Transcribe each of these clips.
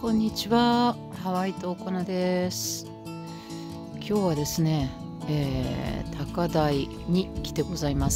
こんにちは、ハワイとおこなです。今日はですね、高台に来てございます。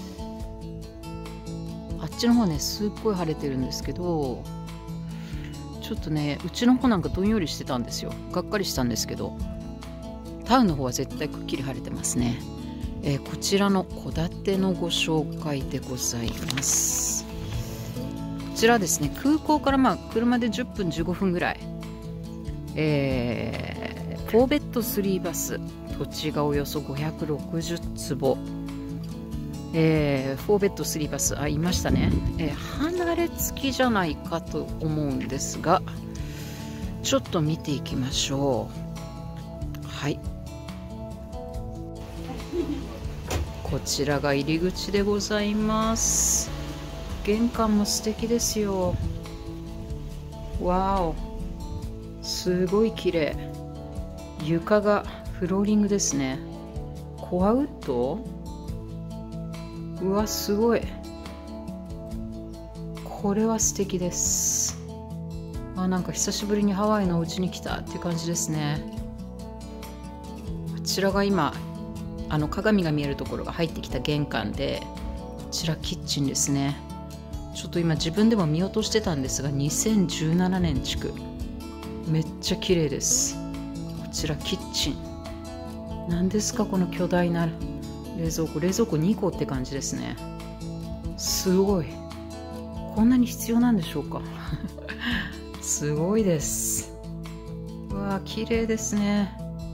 あっちの方ね、すっごい晴れてるんですけど、ちょっとね、うちの方なんかどんよりしてたんですよ。がっかりしたんですけど、タウンの方は絶対くっきり晴れてますね。こちらの戸建てのご紹介でございます。こちらですね、空港から車で10分15分ぐらい、4ベッド3バス、土地がおよそ560坪、4ベッド3バス、いましたね、離れ付きじゃないかと思うんですが、ちょっと見ていきましょう。はい、こちらが入り口でございます。玄関も素敵ですよ。わお、すごい綺麗。床がフローリングですね。コアウッド、うわすごい、これは素敵です。なんか久しぶりにハワイのお家に来たっていう感じですね。こちらが今鏡が見えるところが入ってきた玄関で、こちらキッチンですね。ちょっと今自分でも見落としてたんですが、2017年築、めっちゃ綺麗です。こちらキッチン、何ですかこの巨大な冷蔵庫2個って感じですね。すごい、こんなに必要なんでしょうかすごいです。うわー綺麗ですね。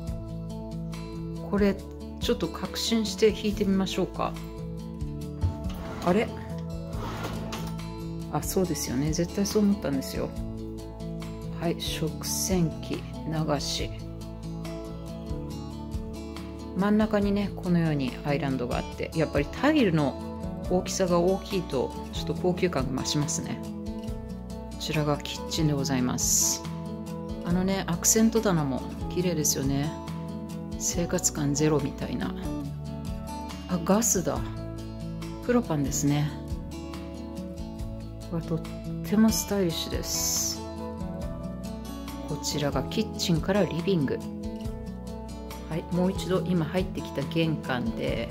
これちょっと確信して引いてみましょうか。あれ、そうですよね、絶対そう思ったんですよ。はい、食洗機流し、真ん中にねこのようにアイランドがあって、やっぱりタイルの大きさが大きいとちょっと高級感が増しますね。こちらがキッチンでございます。アクセント棚も綺麗ですよね。生活感ゼロみたいな。ガスだ、プロパンですね。これとってもスタイリッシュです。こちらがキッチンからリビング。はい、もう一度今入ってきた玄関で、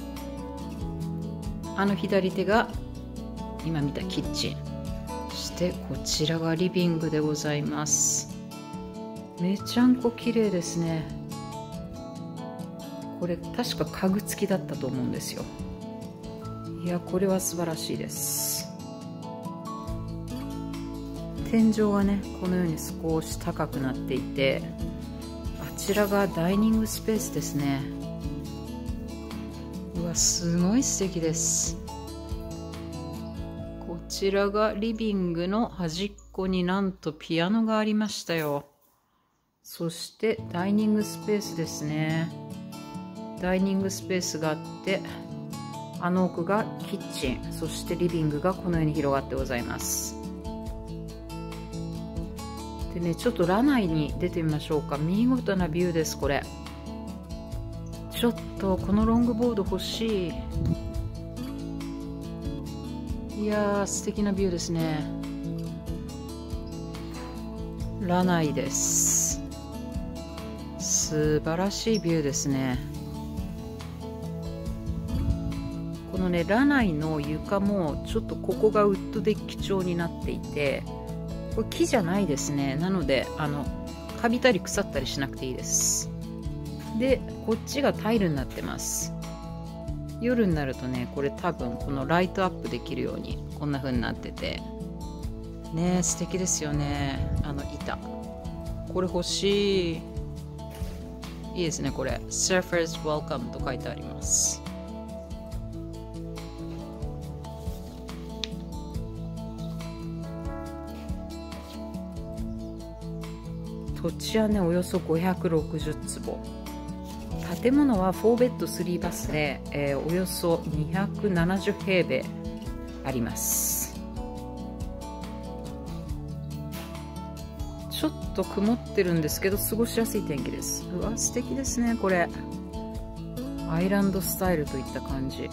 左手が今見たキッチン、そしてこちらがリビングでございます。めちゃんこ綺麗ですね。これ確か家具付きだったと思うんですよ。いや、これは素晴らしいです。天井がねこのように少し高くなっていて、あちらがダイニングスペースですね。うわすごい素敵です。こちらがリビングの端っこになんとピアノがありましたよ。そしてダイニングスペースですね。ダイニングスペースがあって、奥がキッチン、そしてリビングがこのように広がってございます。でね、ちょっとラナイに出てみましょうか。見事なビューです。これちょっとこのロングボード欲しい。いやー素敵なビューですね。ラナイです。素晴らしいビューですね。このねラナイの床もちょっとここがウッドデッキ調になっていて、これ木じゃないですね。なのでカビたり腐ったりしなくていいです。でこっちがタイルになってます。夜になるとねこれ多分このライトアップできるようにこんな風になっててね、素敵ですよね。板これ欲しい。いいですね。これ Surfers Welcome と書いてあります。土地はねおよそ560坪、建物は4ベッド3バスで、およそ270平米あります。ちょっと曇ってるんですけど過ごしやすい天気です。うわ素敵ですね。これアイランドスタイルといった感じ。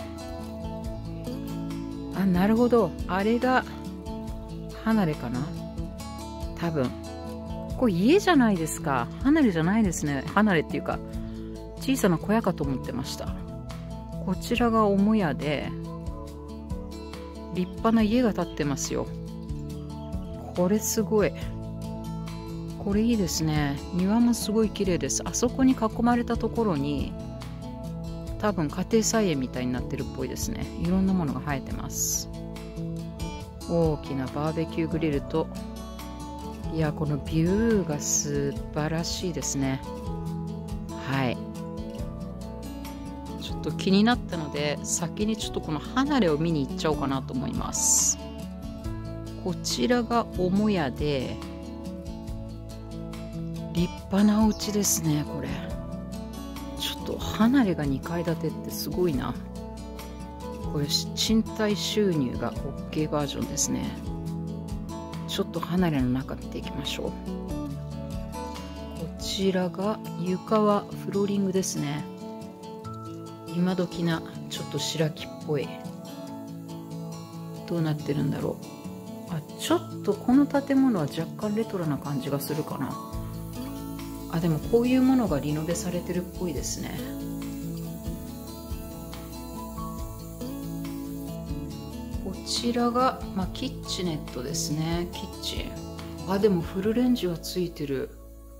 なるほど、あれが離れかな。 多分これ家じゃないですか。離れじゃないですね。離れっていうか小さな小屋かと思ってました。こちらが母屋で立派な家が建ってますよ。これすごい。これいいですね。庭もすごい綺麗です。あそこに囲まれたところに多分家庭菜園みたいになってるっぽいですね。いろんなものが生えてます。大きなバーベキューグリルと、いやこのビューが素晴らしいですね。はい、ちょっと気になったので先にちょっとこの離れを見に行っちゃおうかなと思います。こちらが母屋で立派なお家ですね。これちょっと離れが2階建てってすごいな。これ賃貸収入が OK バージョンですね。ちょっと離れの中見ていきましょう。こちらが床はフローリングですね。今時なちょっと白木っぽい。どうなってるんだろう。あ、ちょっとこの建物は若干レトロな感じがするかな。あ、でもこういうものがリノベされてるっぽいですね。こちらが、キッチネットですね。キッチン。あ、でもフルレンジはついてる。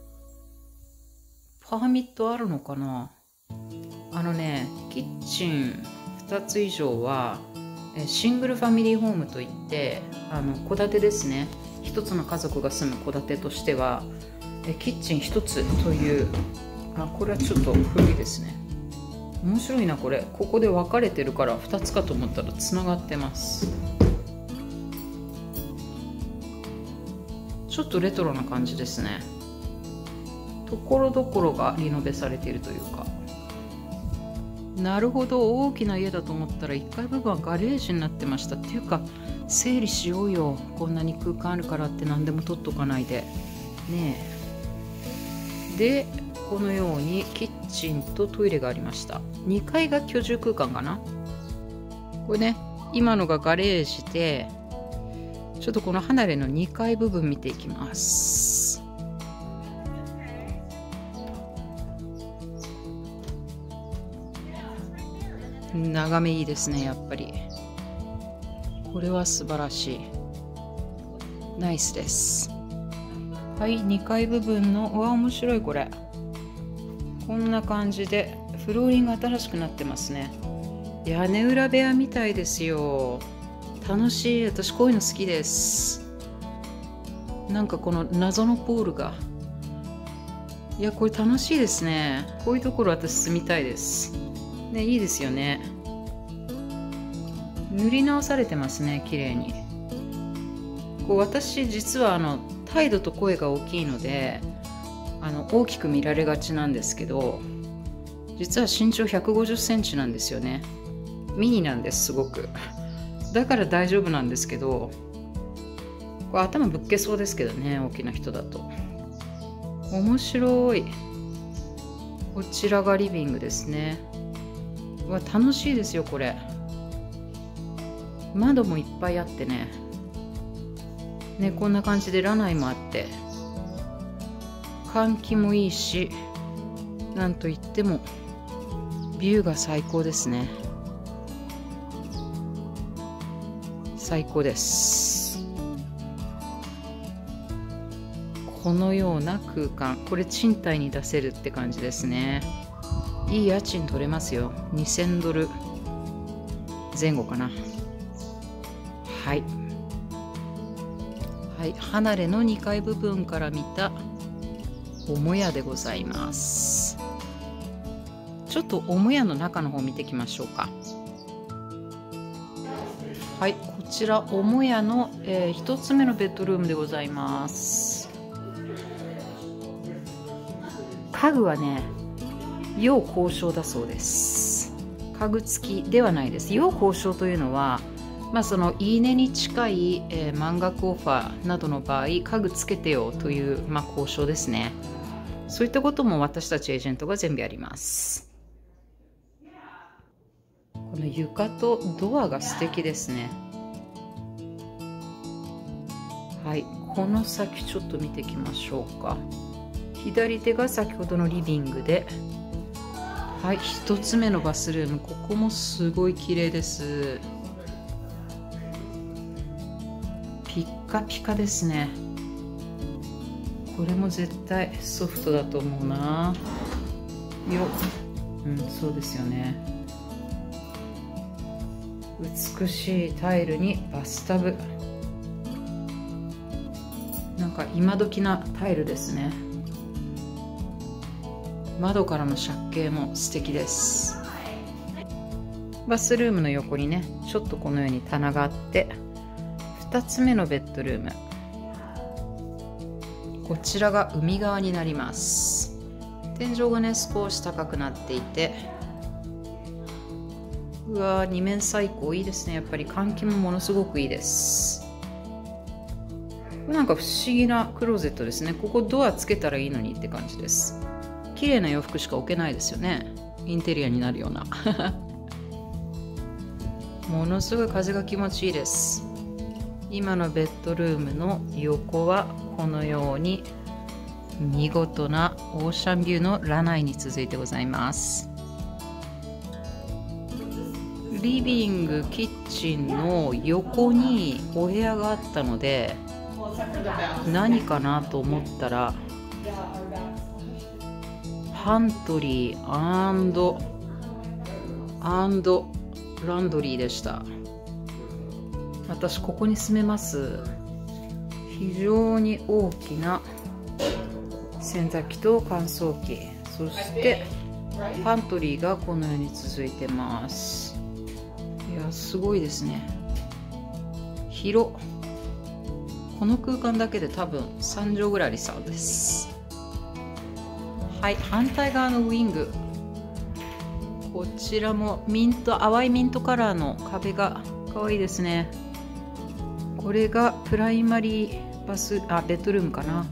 パーミットあるのかな。キッチン2つ以上はシングルファミリーホームといって戸建てですね。1つの家族が住む戸建てとしてはキッチン1つという、これはちょっと古いですね。面白いなこれ。ここで分かれてるから2つかと思ったらつながってます。ちょっとレトロな感じですね。ところどころがリノベされているというか。なるほど、大きな家だと思ったら1階部分はガレージになってました。っていうか整理しようよ。こんなに空間あるからって何でも取っとかないでねえ。でこのようにキッチンとトイレがありました。2階が居住空間かな。これね、今のがガレージで、ちょっとこの離れの2階部分見ていきます。眺めいいですね。やっぱりこれは素晴らしい。ナイスです。はい、2階部分の、うわ面白い。これこんな感じでフローリング新しくなってますね。屋根裏部屋みたいですよ。楽しい。私こういうの好きです。なんかこの謎のポールが、いやこれ楽しいですね。こういうところ私住みたいですね。いいですよね。塗り直されてますね、綺麗に。こう私実は態度と声が大きいので大きく見られがちなんですけど、実は身長150センチなんですよね。ミニなんです、すごく。だから大丈夫なんですけど、これ頭ぶっけそうですけどね、大きな人だと。面白い。こちらがリビングですね。楽しいですよこれ。窓もいっぱいあってね。こんな感じでラナイもあって換気もいいし、なんといってもビューが最高ですね。最高です。このような空間、これ賃貸に出せるって感じですね。いい家賃取れますよ。2000ドル前後かな。はい、はい、離れの2階部分から見た母屋でございます。ちょっと母屋の中の方見ていきましょうか。はい、こちら母屋の、1つ目のベッドルームでございます。家具はね、要交渉だそうです。家具付きではないです。要交渉というのは、そのいいねに近い、満額オファーなどの場合、家具つけてよという、交渉ですね。そういったことも私たちエージェントが全部やります。この床とドアが素敵ですね。はい、 この先ちょっと見ていきましょうか。左手が先ほどのリビングで、はい、1つ目のバスルーム、ここもすごい綺麗です。ピッカピカですね。これも絶対ソフトだと思うな。よ、そうですよね。美しいタイルにバスタブ、なんか今時なタイルですね。窓からの借景も素敵です。バスルームの横にね、ちょっとこのように棚があって、2つ目のベッドルーム、こちらが海側になります。天井がね少し高くなっていて、うわー、二面採光いいですね。やっぱり換気もものすごくいいです。なんか不思議なクローゼットですね。ここドアつけたらいいのにって感じです。綺麗な洋服しか置けないですよね。インテリアになるようなものすごい風が気持ちいいです。今のベッドルームの横はこのように見事なオーシャンビューのラナイに続いてございます。リビング、キッチンの横にお部屋があったので、何かなと思ったらパントリーアンドランドリーでした。私ここに住めます。非常に大きな洗濯機と乾燥機、そしてパントリーがこのように続いてます。いや、すごいですね。広、この空間だけで多分3畳ぐらいありそうです。はい、反対側のウィング、こちらもミント、淡いミントカラーの壁が可愛いですね。これがプライマリーベッドルームかな。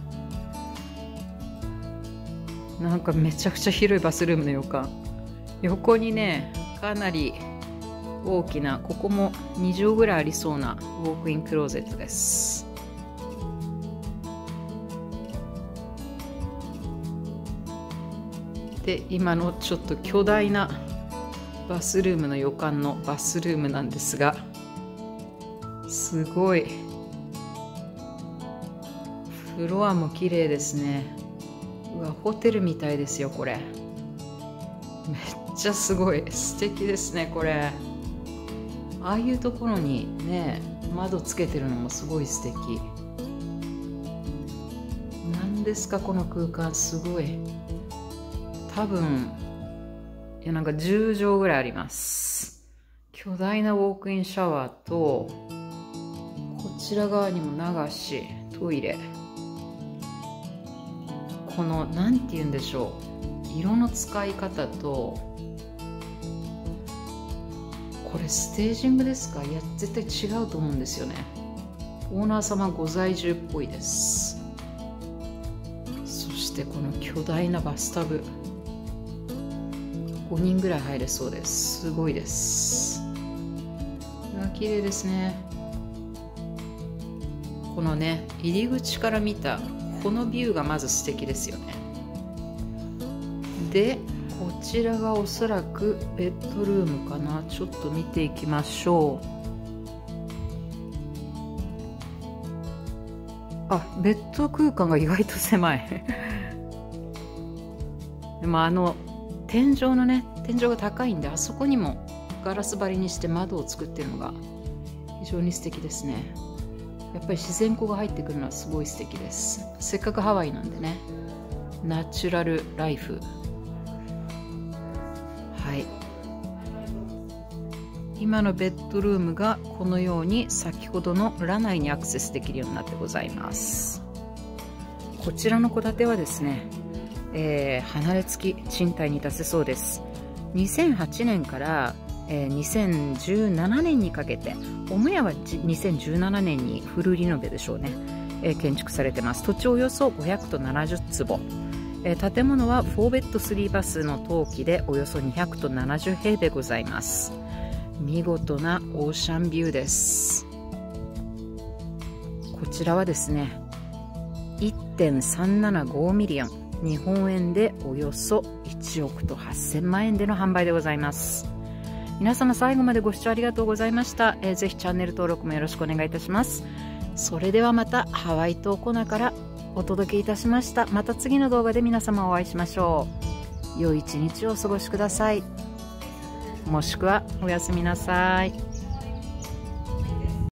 なんかめちゃくちゃ広いバスルームの予感。横にね、かなり大きな、ここも2畳ぐらいありそうなウォークインクローゼットです。で、今のちょっと巨大なバスルームの予感のバスルームなんですが、すごいフロアも綺麗ですね。うわ、ホテルみたいですよこれ。めっちゃすごい素敵ですねこれ。ああいうところにね窓つけてるのもすごい素敵。何ですかこの空間、すごい。多分いや、なんか10畳ぐらいあります。巨大なウォークインシャワーと、こちら側にも流し、トイレ、このなんて言うんでしょう、色の使い方と、これステージングですか？いや絶対違うと思うんですよね。オーナー様ご在住っぽいです。そしてこの巨大なバスタブ、5人ぐらい入れそうです。すごいです。うわ、綺麗ですね。このね入り口から見たこのビューがまず素敵ですよね。で、こちらがおそらくベッドルームかな。ちょっと見ていきましょう。あ、ベッド空間が意外と狭いでも天井のね、天井が高いんで、あそこにもガラス張りにして窓を作ってるのが非常に素敵ですね。やっぱり自然光が入ってくるのはすごい素敵です。せっかくハワイなんでね、ナチュラルライフ。はい、今のベッドルームがこのように先ほどのラナイにアクセスできるようになってございます。こちらの戸建てはですね、離れ付き賃貸に出せそうです。2008年から、2017年にかけて、母屋は2017年にフルリノベでしょうね、建築されてます。土地およそ570坪、建物は4ベッド3バスの棟基でおよそ270平米ございます。見事なオーシャンビューです。こちらはですね、 1.375 ミリオン、日本円でおよそ1億と8000万円での販売でございます。皆様最後までご視聴ありがとうございました。ぜひチャンネル登録もよろしくお願いいたします。それではまたハワイ島コナからお届けいたしました。また次の動画で皆様お会いしましょう。良い一日をお過ごしください。もしくはおやすみなさい。